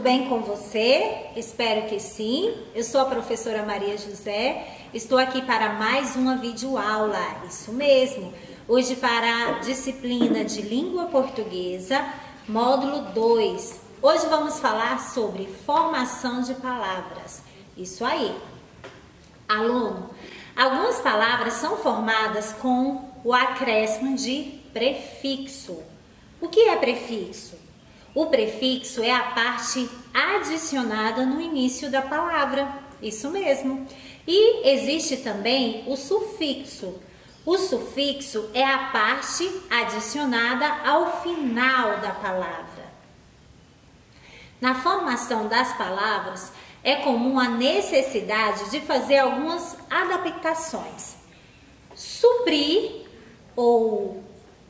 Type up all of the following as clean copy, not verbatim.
bem com você? Espero que sim. Eu sou a professora Maria José. Estou aqui para mais uma videoaula. Isso mesmo. Hoje para a disciplina de Língua Portuguesa, módulo 2. Hoje vamos falar sobre formação de palavras. Isso aí. Aluno, algumas palavras são formadas com o acréscimo de prefixo. O que é prefixo? O prefixo é a parte adicionada no início da palavra, isso mesmo. E existe também o sufixo. O sufixo é a parte adicionada ao final da palavra. Na formação das palavras, é comum a necessidade de fazer algumas adaptações. Suprir ou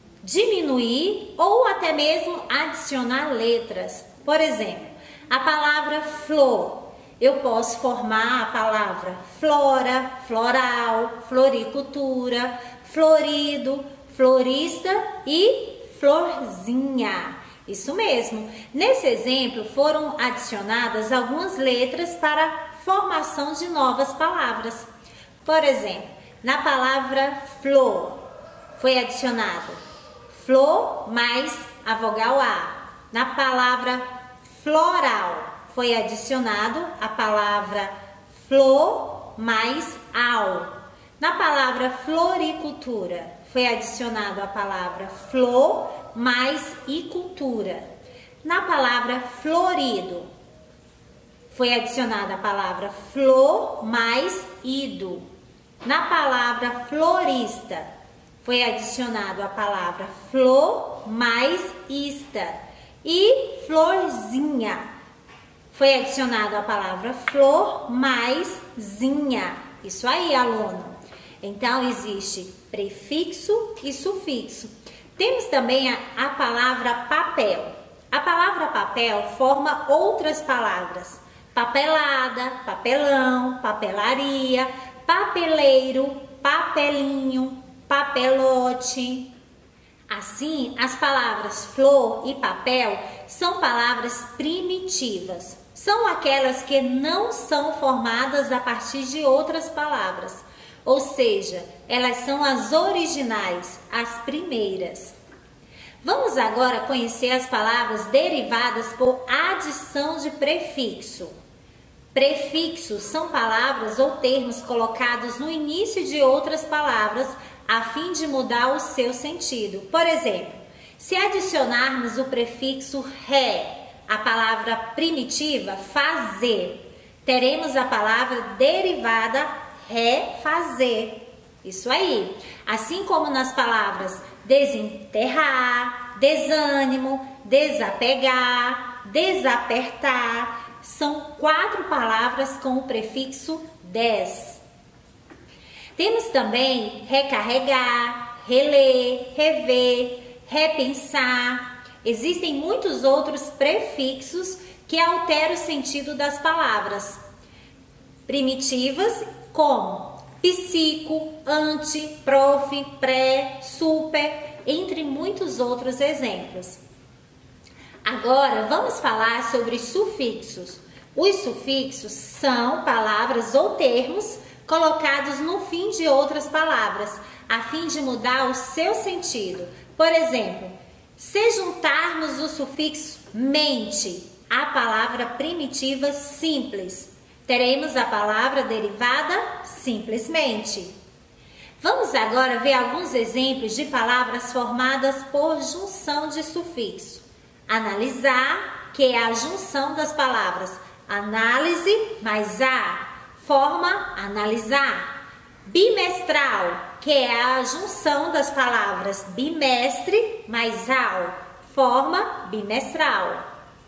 diminuir ou até mesmo adicionar letras. Por exemplo, a palavra flor, eu posso formar a palavra flora, floral, floricultura, florido, florista e florzinha. Isso mesmo. Nesse exemplo foram adicionadas algumas letras para a formação de novas palavras. Por exemplo, na palavra flor foi adicionado flor mais a vogal A. Na palavra floral foi adicionado a palavra flor mais ao. Na palavra floricultura foi adicionado a palavra flor mais icultura. Na palavra florido foi adicionada a palavra flor mais ido. Na palavra florista foi adicionado a palavra flor mais ista. E florzinha foi adicionado a palavra flor mais zinha. Isso aí, aluno. Então, existe prefixo e sufixo. Temos também a palavra papel. A palavra papel forma outras palavras. Papelada, papelão, papelaria, papeleiro, papelinho, papelote. Assim, as palavras flor e papel são palavras primitivas. São aquelas que não são formadas a partir de outras palavras. Ou seja, elas são as originais, as primeiras. Vamos agora conhecer as palavras derivadas por adição de prefixo. Prefixos são palavras ou termos colocados no início de outras palavras a fim de mudar o seu sentido. Por exemplo, se adicionarmos o prefixo ré à palavra primitiva fazer, teremos a palavra derivada refazer. Isso aí. Assim como nas palavras desenterrar, desânimo, desapegar, desapertar, são 4 palavras com o prefixo des. Temos também recarregar, reler, rever, repensar. Existem muitos outros prefixos que alteram o sentido das palavras primitivas, como psico, anti, prof, pré, super, entre muitos outros exemplos. Agora vamos falar sobre sufixos. Os sufixos são palavras ou termos colocados no fim de outras palavras, a fim de mudar o seu sentido. Por exemplo, se juntarmos o sufixo mente à palavra primitiva simples, teremos a palavra derivada simplesmente. Vamos agora ver alguns exemplos de palavras formadas por junção de sufixo. Analisar, que é a junção das palavras análise mais a, forma analisar. Bimestral, que é a junção das palavras bimestre mais ao, forma bimestral.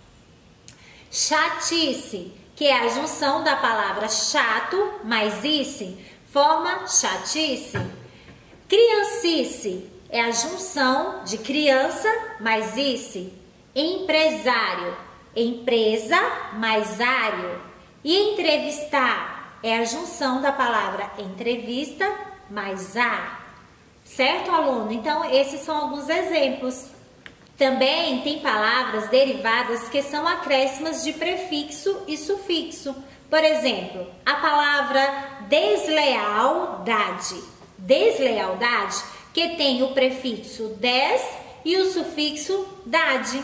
Chatice, que é a junção da palavra chato mais ice, forma chatice. Criancice é a junção de criança mais ice. Empresário, empresa mais ário. E entrevistar é a junção da palavra entrevista mais a. Certo, aluno? Então, esses são alguns exemplos. Também tem palavras derivadas que são acréscimas de prefixo e sufixo. Por exemplo, a palavra deslealdade. Deslealdade, que tem o prefixo des e o sufixo dade.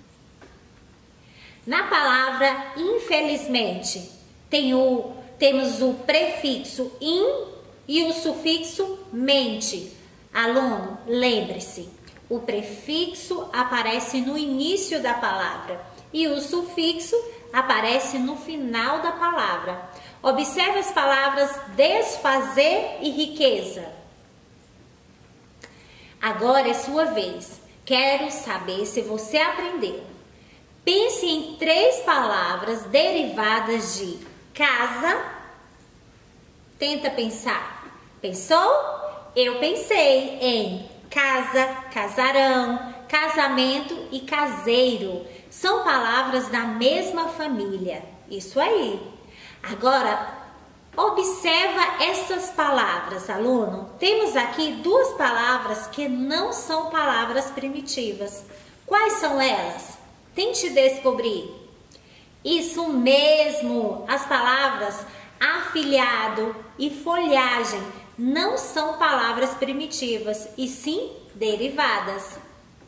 Na palavra infelizmente, temos o prefixo in e o sufixo mente. Aluno, lembre-se, o prefixo aparece no início da palavra e o sufixo aparece no final da palavra. Observe as palavras desfazer e riqueza. Agora é sua vez. Quero saber se você aprendeu. Pense em 3 palavras derivadas de casa. Tenta pensar. Pensou? Eu pensei em casa, casarão, casamento e caseiro. São palavras da mesma família. Isso aí. Agora, observa essas palavras, aluno. Temos aqui 2 palavras que não são palavras primitivas. Quais são elas? Tente descobrir. Isso mesmo, as palavras afilhado e folhagem não são palavras primitivas, e sim derivadas.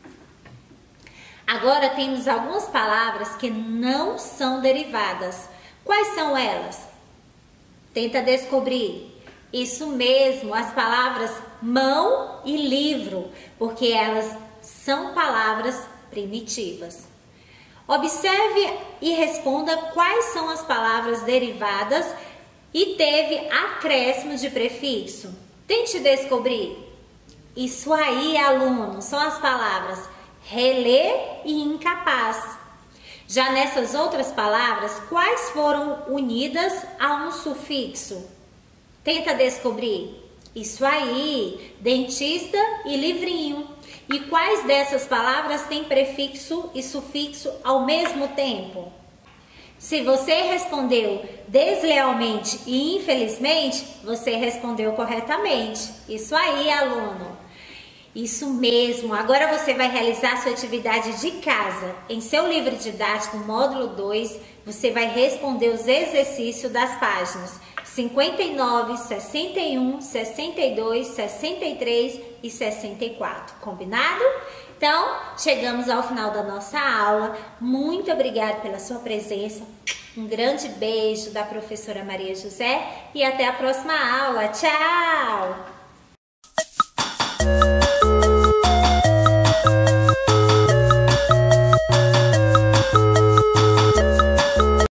Agora temos algumas palavras que não são derivadas. Quais são elas? Tenta descobrir. Isso mesmo, as palavras mão e livro, porque elas são palavras primitivas. Observe e responda quais são as palavras derivadas e teve acréscimo de prefixo. Tente descobrir. Isso aí, aluno, são as palavras relé e incapaz. Já nessas outras palavras, quais foram unidas a um sufixo? Tenta descobrir. Isso aí, dentista e livrinho. E quais dessas palavras têm prefixo e sufixo ao mesmo tempo? Se você respondeu deslealmente e infelizmente, você respondeu corretamente. Isso aí, aluno. Isso mesmo. Agora você vai realizar sua atividade de casa. Em seu livro didático, módulo 2, você vai responder os exercícios das páginas 59, 61, 62, 63 e 64. Combinado? Então, chegamos ao final da nossa aula. Muito obrigada pela sua presença. Um grande beijo da professora Maria José e até a próxima aula. Tchau!